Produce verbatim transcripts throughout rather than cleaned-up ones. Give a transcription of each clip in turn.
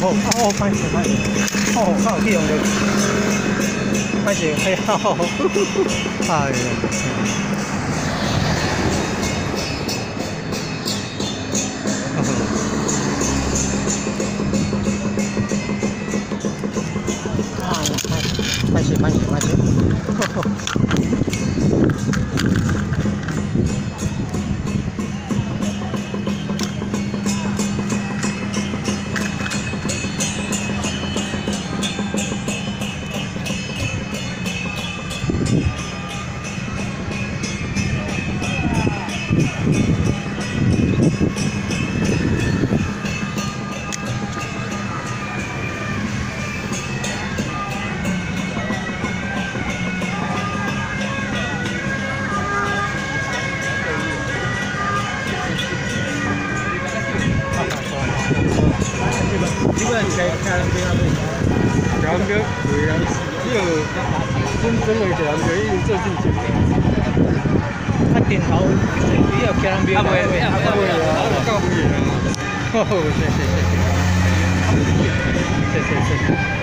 哦哦，歹势歹势，哦，较有去用着，歹势，嘿吼，哎呀。 慢些，慢些，慢些。基本上是开开两边啊，两边对啊，你有真真的两边已经做进去。啊，电头你要开两边，啊袂袂啊袂啊，搞不赢啊！哦，谢谢谢谢，谢谢谢谢。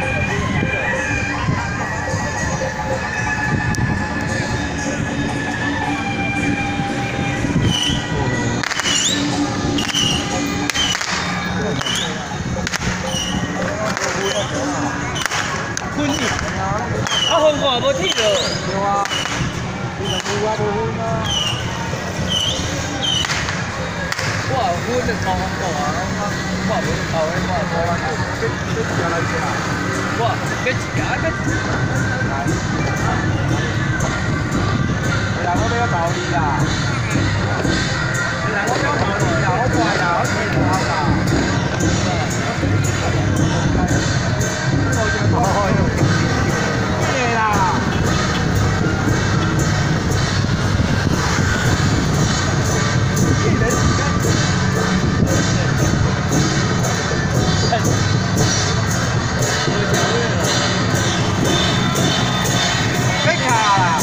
分去，啊分看无铁着。对啊，你若有啊无分啊？我有分就靠风度啊，我我无靠迄我无啊，别别食来食。我别食啊别。人我要搞你啦！人我要搞你啦！我怪啦，我听话啦。 哦哟，对啦。一人几个？别卡啦！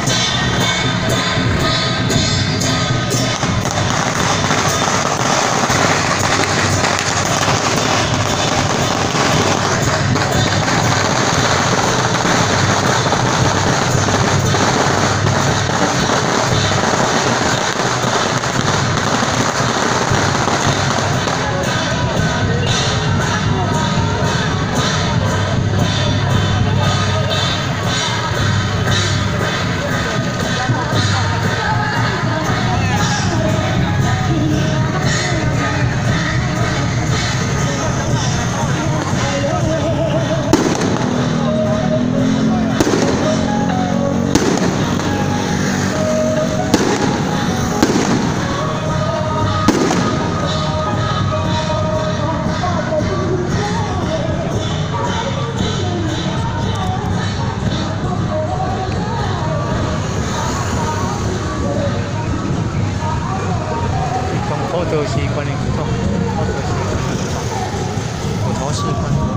头头是关的骨头，头头是关的骨头，骨头是关的。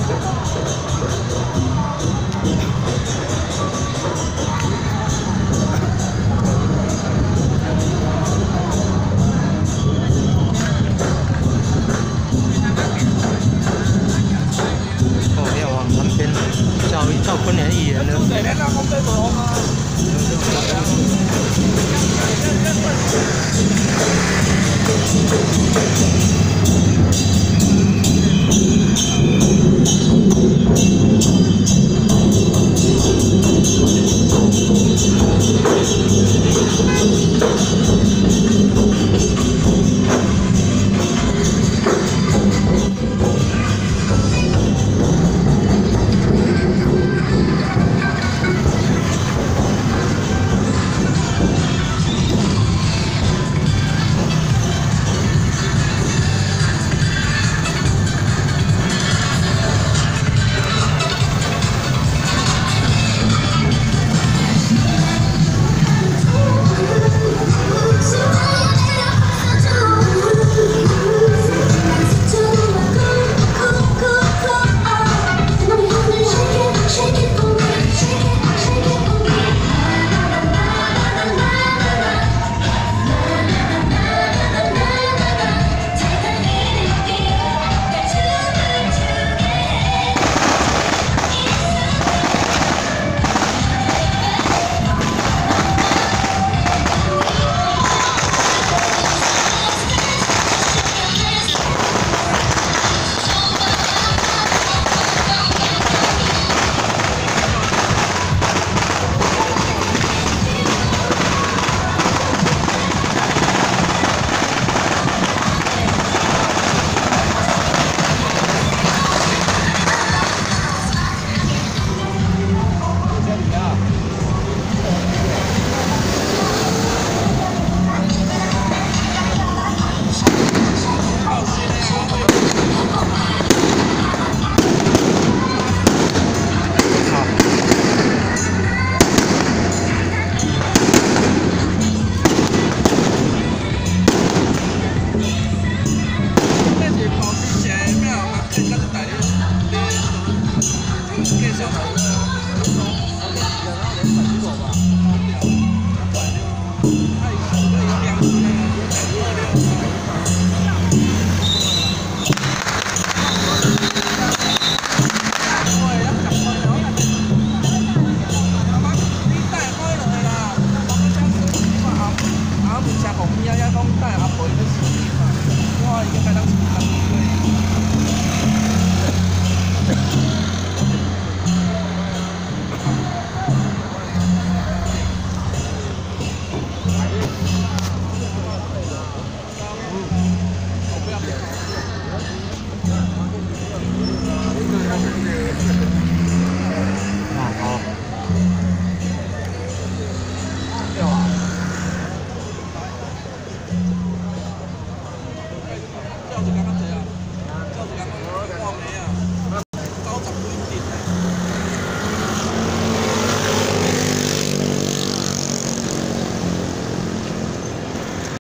哦，要往南边找找昆连艺人了。 红呀呀讲带阿婆去死嘛，我已经开当当队。